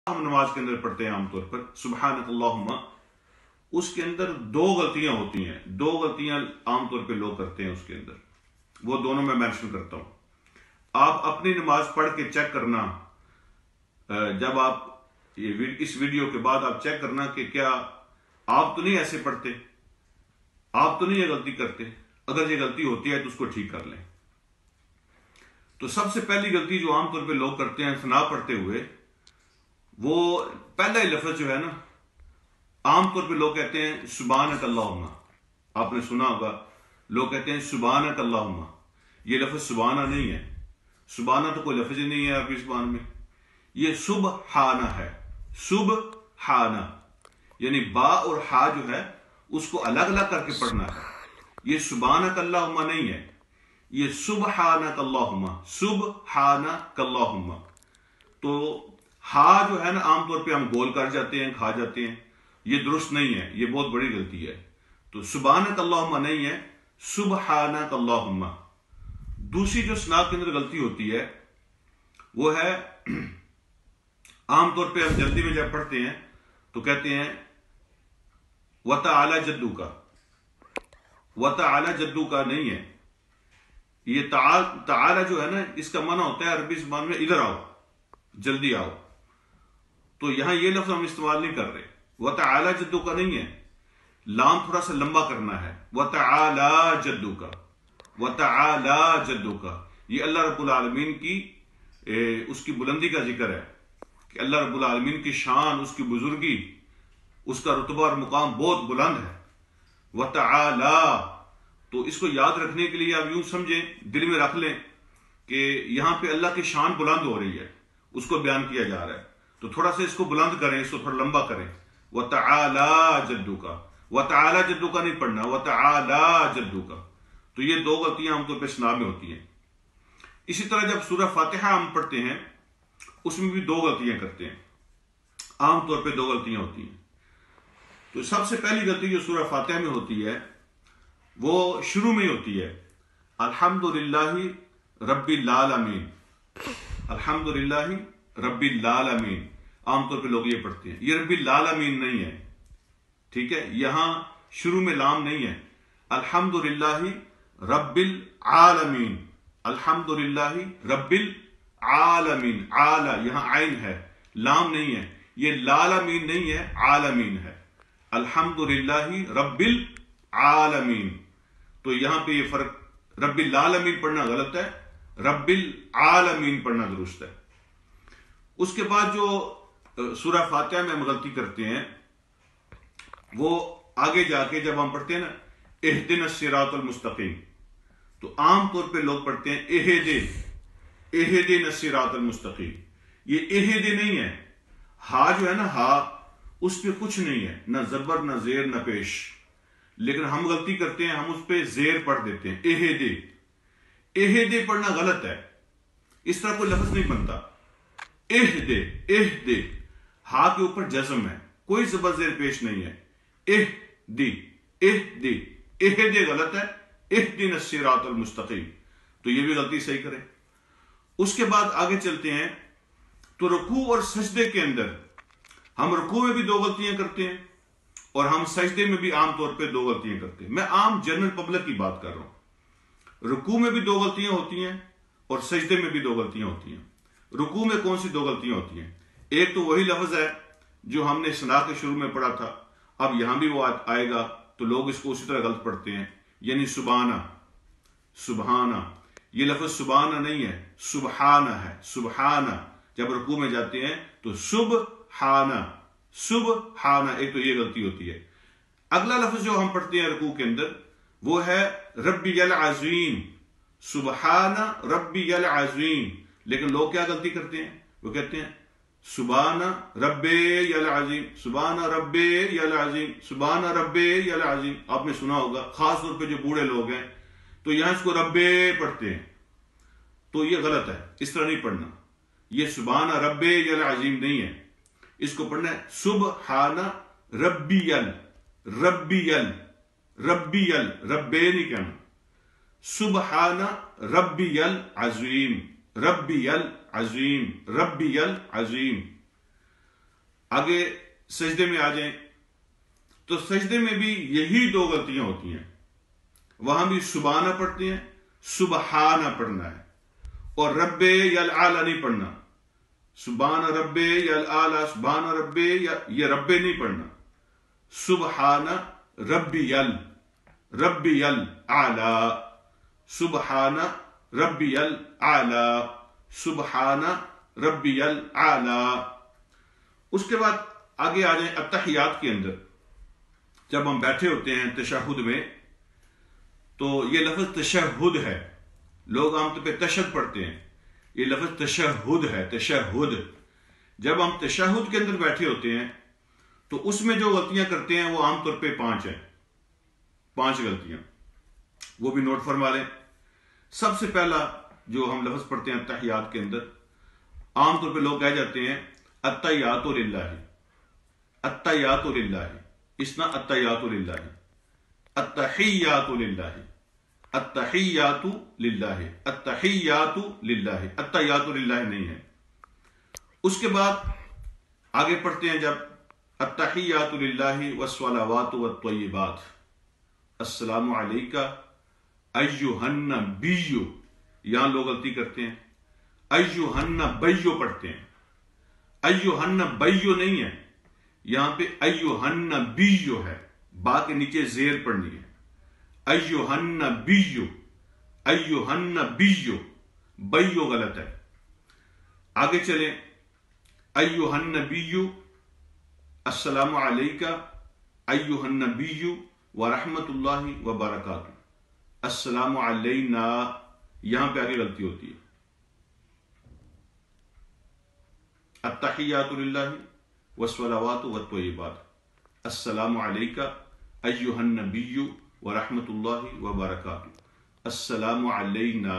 हम नमाज के अंदर पढ़ते हैं आमतौर पर सुबहानक अल्लाहुम्मा, उसके अंदर दो गलतियां होती हैं। दो गलतियां आमतौर पे लोग करते हैं उसके अंदर, वो दोनों मैं मेंशन करता हूं। आप अपनी नमाज पढ़ के चेक करना, जब आप इस वीडियो के बाद आप चेक करना कि क्या आप तो नहीं ऐसे पढ़ते, आप तो नहीं ये गलती करते। अगर ये गलती होती है तो उसको ठीक कर लें। तो सबसे पहली गलती जो आमतौर पे लोग करते हैं सना पढ़ते हुए, वो पहला ही लफ्ज जो है ना, आमतौर पे लोग कहते हैं सुबहानक अल्लाहुम्मा। आपने सुना होगा लोग कहते हैं सुबहानक अल्लाहुम्मा। ये लफ्ज सुबहाना नहीं है, सुबहाना तो कोई लफ्ज ही नहीं है अरबी जुबान में। ये सुबहाना है, सुबहाना यानी बा और हा जो है उसको अलग अलग करके पढ़ना है। ये सुबहानक अल्लाहुम्मा नहीं है, ये सुबहानक अल्लाहुम्मा, सुबहानक अल्लाहुम्मा। तो हा जो है ना आमतौर पे हम गोल कर जाते हैं, खा जाते हैं, ये दुरुस्त नहीं है, ये बहुत बड़ी गलती है। तो सुबहानक अल्लाहुम्मा नहीं है, सुबहानक अल्लाहुम्मा। दूसरी जो सना के अंदर गलती होती है वो है, आमतौर पे हम जल्दी में जब पढ़ते हैं तो कहते हैं व तआला जद्दू का। व तआला जद्दू का नहीं है, ये तआला जो है ना इसका माना होता है अरबी जुबान में इधर आओ, जल्दी आओ। तो यहां ये लफ्ज हम इस्तेमाल नहीं कर रहे। व तआला जद्दू का नहीं है, लाम थोड़ा सा लंबा करना है। व तआला जद्दू का, व तआला जद्दू का, ये अल्लाह रब्बुल आलमीन की उसकी बुलंदी का जिक्र है कि अल्लाह रब्बुल आलमीन की शान, उसकी बुजुर्गी, उसका रुतबा और मुकाम बहुत बुलंद है। व तआला, तो इसको याद रखने के लिए आप यूं समझें, दिल में रख लें कि यहां पे अल्लाह की शान बुलंद हो रही है, उसको बयान किया जा रहा है। तो थोड़ा सा इसको बुलंद करें, इसको थोड़ा लंबा करें। व तआला जद्दू का, व तआला जद्दू का नहीं पढ़ना, व तआला जद्दू का। तो ये दो गलतियां आमतौर पर सना में होती हैं। इसी तरह जब सूरह फातिहा हम पढ़ते हैं उसमें भी दो गलतियां करते हैं, आमतौर पर दो गलतियां होती हैं। तो सबसे पहली गलती जो सूरह फातिहा में होती है वो शुरू में ही होती है, अल्हम्दुलिल्लाहि रब्बिल आलमीन, अल्हम्दुलिल्लाहि रब्बिल आलमीन। आमतौर पे लोग ये पढ़ते हैं, ये रब्बिल आलमीन नहीं है, ठीक है। यहां शुरू में लाम नहीं है, अल्हम्दुलिल्लाहि रब्बिल आलमीन, अल्हम्दुलिल्लाहि रब्बिल आलमीन। आला यहां आइन है, लाम नहीं है, ये लालमीन नहीं है, आलमीन है। अल्हम्दुलिल्लाहि रब्बिल आलमीन। तो यहां पे ये फर्क, रब्बिल आलमीन पढ़ना गलत है, रब्बिल आलमीन पढ़ना दुरुस्त है। उसके बाद जो सूरह फातिहा में हम गलती करते हैं वो आगे जाके जब हम पढ़ते हैं ना इहदिनस सिरातल मुस्तकीम, तो आमतौर पे लोग पढ़ते हैं इहदिनस सिरातल मुस्तकीम। ये इहदे नहीं है, हा जो है ना हा, उस पे कुछ नहीं है, ना जबर ना जेर ना पेश, लेकिन हम गलती करते हैं, हम उस पे जेर पढ़ देते हैं। एहेदे, एहेदे पढ़ना गलत है, इस तरह कोई लफ्ज नहीं बनता। एहदे, एहदे, हा के ऊपर जज्म है, कोई जबर जेर पेश नहीं है। एहदी, एहदी, एहदे गलत है, इहदिनस सिरातल मुस्तकीम। तो ये भी गलती सही करें। उसके बाद आगे चलते हैं, तो रुकू और सजदे के अंदर हम रुकू में भी दो गलतियां करते हैं और हम सजदे में भी आमतौर पे दो गलतियां करते हैं। मैं आम जनरल पब्लिक की बात कर रहा हूं। रुकू में भी दो गलतियां होती हैं और सजदे में भी दो गलतियां होती हैं। रुकू में कौन सी दो गलतियां होती हैं? एक तो वही लफ्ज है जो हमने सना के शुरू में पढ़ा था, अब यहां भी वो आएगा, तो लोग इसको उसी तरह गलत पढ़ते हैं, यानी सुबहाना, सुबहाना। ये लफ्ज सुबहाना नहीं है, सुबहाना है, सुबहाना। जब रुकू में जाते हैं तो सुबहाना, सुबहाना, एक तो ये गलती होती है। अगला लफ्ज जो हम पढ़ते हैं रुकू के अंदर वो है रब्बियल अज़ीम, सुबहाना रब्बियल अज़ीम। लेकिन लोग क्या गलती करते हैं, वो कहते हैं सुबहाना रब्बियल अज़ीम, सुबहाना रब्बियल अज़ीम, सुबहाना रब्बियल अज़ीम। आपने सुना होगा, खास तौर पे जो बूढ़े लोग हैं तो यहां इसको रब्बे पढ़ते हैं, तो ये गलत है, इस तरह नहीं पढ़ना। ये सुबहाना रब्बियल अज़ीम नहीं है, इसको पढ़ना है सुबहाना रब्बियल, रब्बियल, रब्बियल, रब्बे नहीं कहना, सुबहाना रब्बियल अज़ीम, रब्बियल अज़ीम, रब्बियल अज़ीम। آگے سجدے میں آ جائیں تو سجدے میں بھی یہی دو غلطیاں ہوتی ہیں. وہاں بھی سبحانہ پڑھتے ہیں، سبحانہ پڑھنا ہے، اور رب یلعلی نہیں پڑھنا. سبحان رب یلعلی، سبحان رب، یہ رب نہیں پڑھنا. سبحان ربی الاعلی، سبحان ربی الاعلی، سبحان ربی الاعلی. اس کے بعد آگے آ جائیں التحیات کے اندر. جب ہم بیٹھے ہوتے ہیں تشہد میں تو یہ لفظ تشہد ہے. لوگ عام طور پہ تشہد پڑھتے ہیں، یہ لفظ تشہد ہے، تشہد. جب ہم تشہد کے اندر بیٹھے ہوتے ہیں تو اس میں جو غلطیاں کرتے ہیں وہ عام طور پہ 5 ہیں. 5 غلطیاں، وہ بھی نوٹ فرما لیں. سب سے پہلا جو ہم لفظ پڑھتے ہیں التحیات کے اندر، عام طور پہ لوگ کہہ جاتے ہیں التحیات للہ، التحیات للہ، اس نہ التحیات للہ، التحیات للہ، التحیات للہ، التحیات للہ، التحیات للہ نہیں ہے. اس کے بعد آگے پڑھتے ہیں جب التحیات للہ والصلوات والطیبات، السلام علیکہ ایھا النبی، یہاں لوگ غلطی کرتے ہیں، ایھا النبی پڑھتے ہیں. ایھا النبی نہیں ہے، یہاں پہ ایھا النبی ہے، با کے نیچے زیر پڑھنی ہے. ایھا النبی، ایھا النبی، بیو غلط ہے. آگے چلیں، ایھا النبی السلام علیکہ ایھا النبی ورحمۃ اللہ وبرکاتہ، السلام علینا، یہاں پہ آگے غلطی ہوتی ہے. التحیات للہ والصلوات والطیبات، السلام علیکہ ایھا النبی ورحمۃ اللہ وبرکاتہ، السلام علینا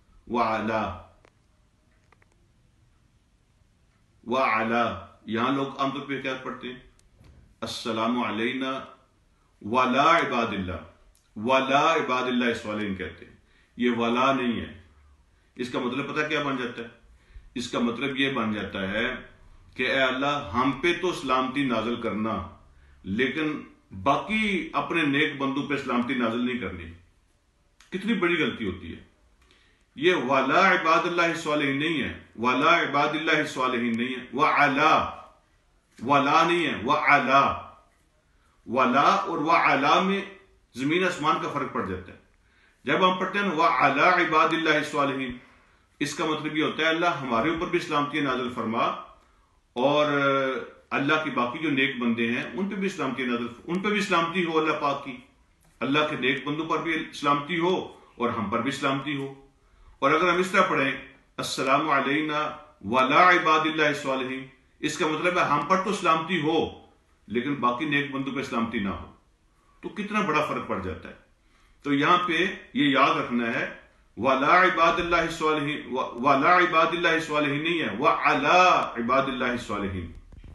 وعلا. یہاں لوگ عام طور پہ کیا پڑھتے ہیں؟ السلام علینا ولا عباد اللہ، ولا عباد اللہ الصالحین کہتے ہیں. یہ ولا نہیں ہے. اس کا مطلب پتہ کیا بن جاتا ہے؟ اس کا مطلب یہ بن جاتا ہے کہ اے اللہ ہم پہ تو سلامتی نازل کرنا، لیکن باقی اپنے نیک بندوں پہ سلامتی نازل نہیں کرنی. کتنی بڑی غلطی ہوتی ہے یہ. ولا عباد اللہ الصالحین نہیں ہے، ولا عباد اللہ الصالحین نہیں ہے، وعلا، ولا نہیں ہے، وعلا. ولا اور وعلا میں زمین آسمان کا فرق پڑ جاتا ہے. جب ہم پڑھتے ہیں وعلا عباد اللہ الصالحین، اس کا مطلب یہ ہوتا ہے اللہ ہمارے اوپر بھی سلامتی نازل فرما، اور اللہ کی باقی جو نیک بندے ہیں ان پہ بھی سلامتی نازل، ان پہ بھی سلامتی ہو اللہ پاک کی. اللہ کے نیک بندوں پر بھی سلامتی ہو اور ہم پر بھی سلامتی ہو. اور اگر ہم اس طرح پڑھیں السلام علینا ولا عباد اللہ الصالحین، اس کا مطلب ہے ہم پر تو سلامتی ہو لیکن باقی نیک بندوں پہ سلامتی نہ ہو. تو کتنا بڑا فرق پڑ جاتا ہے. تو یہاں پہ یہ یاد رکھنا ہے ولا عباد اللہ الصالحین، ولا عباد اللہ الصالحین نہیں ہے، وعلا عباد اللہ الصالحین.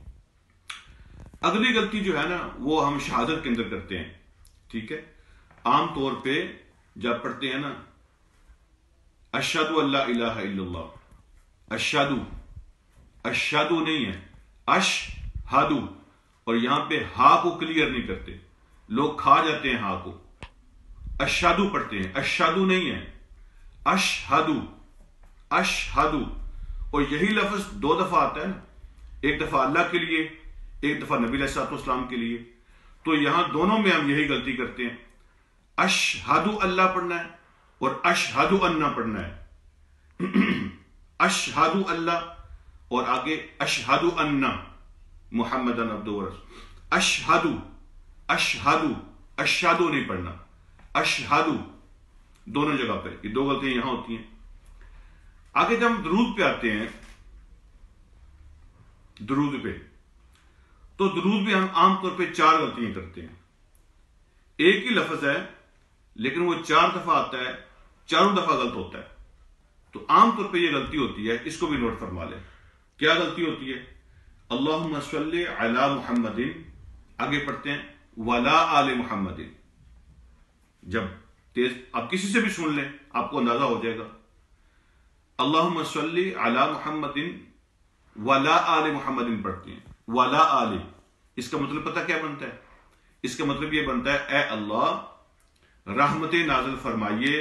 اگلی غلطی جو ہے نا وہ ہم شہادت کے اندر کرتے ہیں. ٹھیک ہے، عام طور پہ جب پڑھتے ہیں نا اشہد ان لا الہ الا اللہ، اشہد، اشہد نہیں ہے، اشہد، اور یہاں پہ ہا کو کلیئر نہیں کرتے، لوگ کھا جاتے ہیں ہا کو، اشہد پڑھتے ہیں، اشہد نہیں ہے، اشہد، اشہد. اور یہی لفظ 2 دفعہ آتا ہے نا، ایک دفعہ اللہ کے لیے، ایک دفعہ نبی علیہ الصلوۃ والسلام کے لیے. تو یہاں دونوں میں ہم یہی غلطی کرتے ہیں. اشہد اللہ پڑھنا ہے اور اشہد انا پڑھنا ہے. اشہد اللہ اور آگے اشہد انا محمدن عبدہ ورسولہ. اشہد، اشہد، اشہد نہیں پڑھنا، اشہد دونوں جگہ پہ. یہ 2 غلطیاں یہاں ہوتی ہیں. آگے جب ہم درود پہ آتے ہیں، درود پہ، تو درود پہ ہم عام طور پہ 4 غلطیاں کرتے ہیں. ایک ہی لفظ ہے لیکن وہ 4 دفعہ آتا ہے، چاروں دفعہ غلط ہوتا ہے. تو عام طور پہ یہ غلطی ہوتی ہے، اس کو بھی نوٹ فرما لیں. کیا غلطی ہوتی ہے؟ اللہم صلی علی محمد، آگے پڑھتے ہیں ولا آل محمد. جب تیز آپ کسی سے بھی سن لیں آپ کو اندازہ ہو جائے گا. اللہم صلی علی محمد ولا آل محمد پڑھتے ہیں. ولا آل، اس کا مطلب پتہ کیا بنتا ہے؟ اس کا مطلب یہ بنتا ہے اے اللہ رحمت نازل فرمائیے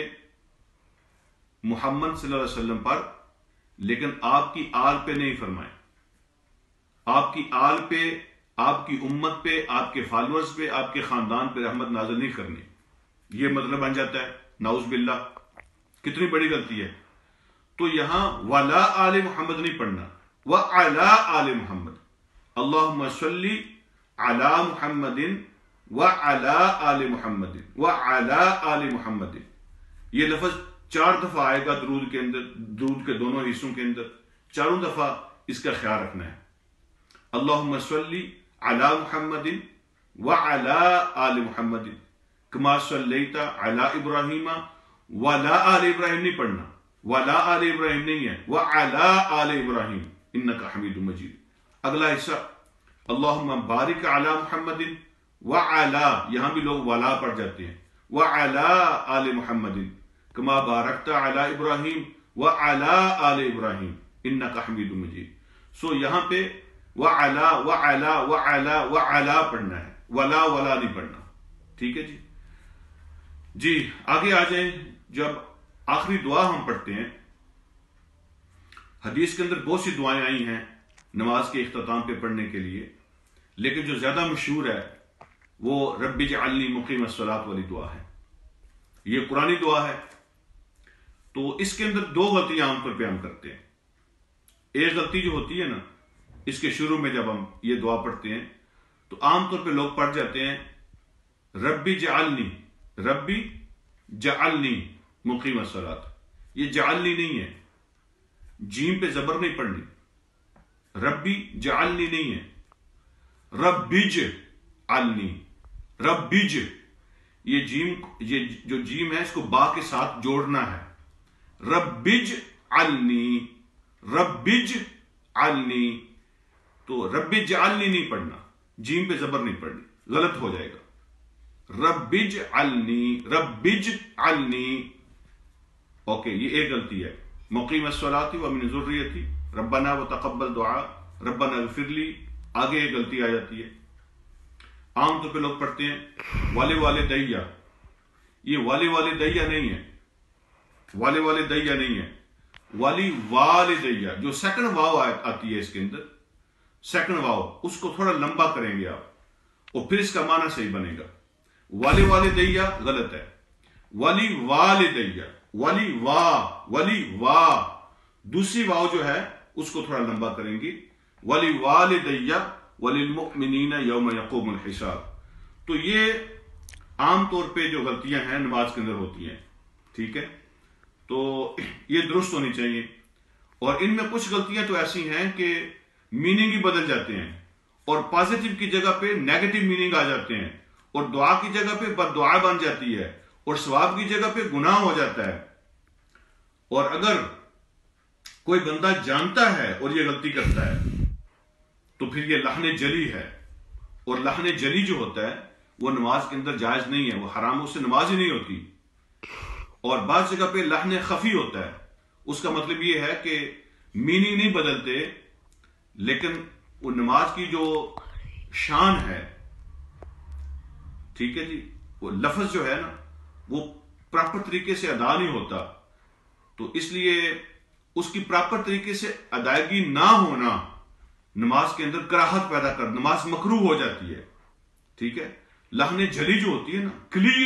محمد صلی اللہ علیہ وسلم پر، لیکن آپ کی آل پہ نہیں فرمائیں، آپ کی آل پہ، آپ کی امت پہ، آپ کے فالورز پہ، آپ کے خاندان پہ رحمت نازل نہیں کرنی. یہ مطلب بن جاتا ہے. نعوذ باللہ، کتنی بڑی غلطی ہے. تو یہاں ولا آل محمد نہیں پڑھنا، وعلی آل محمد. اللہم صلی علی محمد وعلی آل محمد وعلی آل محمد. یہ لفظ 4 دفعہ آئے گا درود کے اندر، درود کے دونوں حصوں کے اندر. چاروں دفعہ اس کا خیال رکھنا ہے. اللہم صلی علی محمد وعلی آل محمد کما صلیت علی ابراہیم وعلی آل ابراہیم نہیں پڑھنا، وعلی آل ابراہیم نہیں ہے، وعلی آل ابراہیم انک حمید مجید. اگلا حصہ اللہم بارک علی محمد وعلی، یہاں بھی لوگ ولا پڑھ جاتے ہیں، وعلی آل محمد کما بارکت علی ابراہیم وعلی آل ابراہیم انک حمید مجید. سو یہاں پہ وعلا وعلا وعلا وعلا پڑھنا ہے، ولا ولا نہیں پڑھنا. ٹھیک ہے جی. جی آگے آ جائیں. جب آخری دعا ہم پڑھتے ہیں، حدیث کے اندر بہت سی دعائیں آئی ہیں نماز کے اختتام پہ پڑھنے کے لیے، لیکن جو زیادہ مشہور ہے وہ رب اجعلنی مقیم الصلاۃ والی دعا ہے. یہ قرآنی دعا ہے. تو اس کے اندر 2 غلطیاں عام طور پہ ہم کرتے ہیں. ایک غلطی جو ہوتی ہے نا، اس کے شروع میں جب ہم یہ دعا پڑھتے ہیں تو عام طور پہ لوگ پڑھ جاتے ہیں ربی جعلنی، ربی جعلنی مقیم الصلاۃ. یہ جعلنی نہیں ہے، جیم پہ زبر نہیں پڑھنی. ربی جعلنی نہیں ہے، ربج علنی، ربج. یہ جیم، یہ جو جیم ہے اس کو با کے ساتھ جوڑنا ہے. ربج علنی، ربج علنی. تو رب اجعلنی نہیں پڑھنا، جیم پہ زبر نہیں پڑھنی، غلط ہو جائے گا. رب اجعلنی، رب اجعلنی. اوکے، یہ ایک غلطی ہے. مقیم الصلاۃ ومن ذریتی ربنا وتقبل دعا ربنا اغفر لی. آگے ایک غلطی آ جاتی ہے. عام طور پہ لوگ پڑھتے ہیں والے والدیہ. یہ والے والدیہ نہیں ہے، والے والدیہ نہیں ہے، والی والدیہ. جو سیکنڈ واو آتی ہے اس کے اندر، سیکنڈ واو، اس کو تھوڑا لمبا کریں گے آپ اور پھر اس کا معنی صحیح بنے گا. والے والدیہ غلط ہے، ولی والدیہ، ولی وا. دوسری واو جو ہے اس کو تھوڑا لمبا کریں گے. ولی والدیہ وللمؤمنین یوم یقوم الحساب. تو یہ عام طور پہ جو غلطیاں ہیں نماز کے اندر ہوتی ہیں. ٹھیک ہے، تو یہ درست ہونی چاہیے. اور ان میں کچھ غلطیاں تو ایسی ہیں کہ میننگ ہی بدل جاتے ہیں، اور پازیٹیو کی جگہ پہ نیگیٹو میننگ آ جاتے ہیں، اور دعا کی جگہ پہ بد دعا بن جاتی ہے، اور ثواب کی جگہ پہ گناہ ہو جاتا ہے. اور اگر کوئی بندہ جانتا ہے اور یہ غلطی کرتا ہے تو پھر یہ لحن جلی ہے. اور لحن جلی جو ہوتا ہے وہ نماز کے اندر جائز نہیں ہے، وہ حرام، اس سے نماز ہی نہیں ہوتی. اور بعض جگہ پہ لحن خفی ہوتا ہے. اس کا مطلب یہ ہے کہ میننگ نہیں بدلتے، لیکن وہ نماز کی جو شان ہے، ٹھیک ہے جی، وہ لفظ جو ہے نا وہ پراپر طریقے سے ادا نہیں ہوتا. تو اس لیے اس کی پراپر طریقے سے ادائیگی نہ ہونا نماز کے اندر کراہت پیدا کر، نماز مکروہ ہو جاتی ہے. ٹھیک ہے. لحن جلی جو ہوتی ہے نا،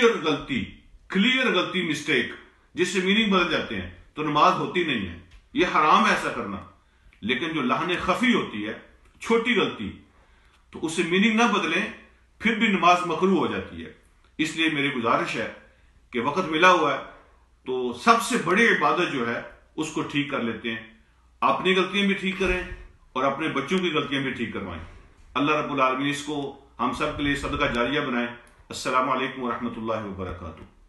کلیئر غلطی مسٹیک، جس سے میننگ بدل جاتے ہیں، تو نماز ہوتی نہیں ہے. یہ حرام ہے ایسا کرنا. لیکن جو لحن خفی ہوتی ہے، چھوٹی غلطی، تو اس سے میننگ نہ بدلیں، پھر بھی نماز مکروہ ہو جاتی ہے. اس لیے میری گزارش ہے کہ وقت ملا ہوا ہے تو سب سے بڑی عبادت جو ہے اس کو ٹھیک کر لیتے ہیں. اپنی غلطیاں بھی ٹھیک کریں اور اپنے بچوں کی غلطیاں بھی ٹھیک کروائیں. اللہ رب العالمین اس کو ہم سب کے لیے صدقہ جاریہ بنائیں. السلام علیکم ورحمۃ اللہ وبرکاتہ.